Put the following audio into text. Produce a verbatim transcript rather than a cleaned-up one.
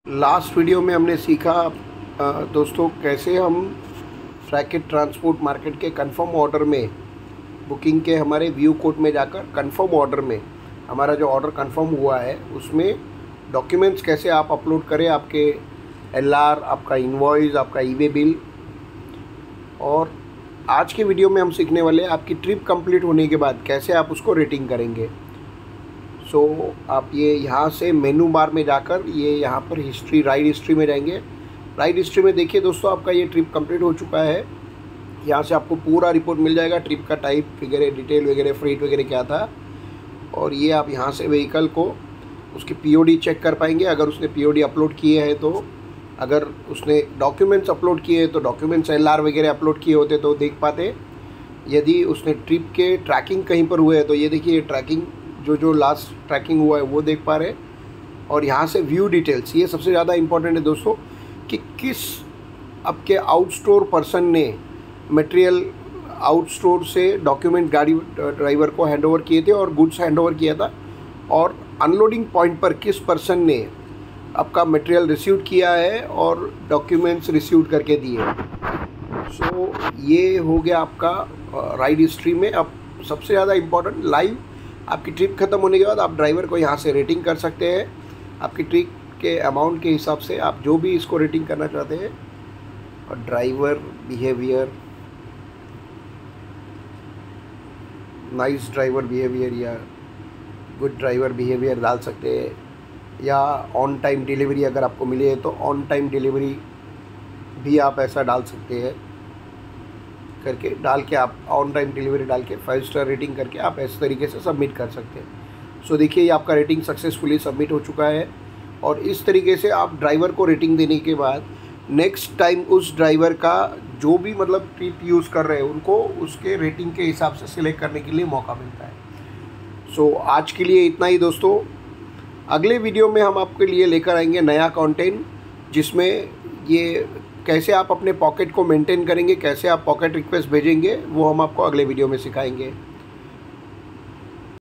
Last video में हमने सीखा दोस्तों कैसे हम फ्रैकेट ट्रांसपोर्ट मार्केट के कंफर्म ऑर्डर में बुकिंग के हमारे व्यू कोड में जाकर कंफर्म ऑर्डर में हमारा जो ऑर्डर कंफर्म हुआ है उसमें डॉक्यूमेंट्स कैसे आप अपलोड करें, आपके एलआर, आपका इनवॉइस, आपका ईवे बिल। और आज के वीडियो में हम सीखने वाले हैं आपकी ट्रिप कंप्लीट होने के बाद कैसे आप उसको रेटिंग करेंगे। सो so, आप ये यहाँ से मेनू बार में जाकर ये यहाँ पर हिस्ट्री, राइड हिस्ट्री में जाएंगे। राइड हिस्ट्री में देखिए दोस्तों, आपका ये ट्रिप कंप्लीट हो चुका है। यहाँ से आपको पूरा रिपोर्ट मिल जाएगा, ट्रिप का टाइप वगैरह, डिटेल वगैरह, फ्रेट वगैरह क्या था। और ये आप यहाँ से व्हीकल को उसकी पीओडी चेक कर पाएंगे, अगर उसने पीओडी अपलोड किए हैं तो। अगर उसने डॉक्यूमेंट्स अपलोड किए हैं तो डॉक्यूमेंट्स एलआर वगैरह अपलोड किए होते तो देख पाते। यदि उसने ट्रिप के ट्रैकिंग कहीं पर हुए हैं तो ये देखिए ट्रैकिंग जो जो लास्ट ट्रैकिंग हुआ है वो देख पा रहे। और यहाँ से व्यू डिटेल्स, ये सबसे ज़्यादा इम्पोर्टेंट है दोस्तों कि किस आपके आउट स्टोर पर्सन ने मटेरियल आउट स्टोर से डॉक्यूमेंट गाड़ी ड्राइवर को हैंडओवर किए थे और गुड्स हैंडओवर किया था, और अनलोडिंग पॉइंट पर किस पर्सन ने आपका मटेरियल रिसीव किया है और डॉक्यूमेंट्स रिसीव करके दिए। सो so, ये हो गया आपका राइड हिस्ट्री में। अब सबसे ज़्यादा इम्पोर्टेंट, लाइव आपकी ट्रिप ख़त्म होने के बाद आप ड्राइवर को यहाँ से रेटिंग कर सकते हैं। आपकी ट्रिप के अमाउंट के हिसाब से आप जो भी इसको रेटिंग करना चाहते हैं, और driver behaviour, nice driver behaviour या गुड ड्राइवर बिहेवियर डाल सकते हैं, या ऑन टाइम डिलीवरी अगर आपको मिले तो ऑन टाइम डिलीवरी भी आप ऐसा डाल सकते हैं करके डाल के आप ऑन टाइम डिलीवरी डाल के फाइव स्टार रेटिंग करके आप इस तरीके से सबमिट कर सकते हैं। सो देखिए ये आपका रेटिंग सक्सेसफुली सबमिट हो चुका है। और इस तरीके से आप ड्राइवर को रेटिंग देने के बाद नेक्स्ट टाइम उस ड्राइवर का जो भी मतलब ट्रिप यूज़ कर रहे हैं उनको उसके रेटिंग के हिसाब से सिलेक्ट करने के लिए मौका मिलता है। सो आज के लिए इतना ही दोस्तों। अगले वीडियो में हम आपके लिए लेकर आएंगे नया कंटेंट, जिसमें ये कैसे आप अपने पॉकेट को मेंटेन करेंगे, कैसे आप पॉकेट रिक्वेस्ट भेजेंगे, वो हम आपको अगले वीडियो में सिखाएंगे।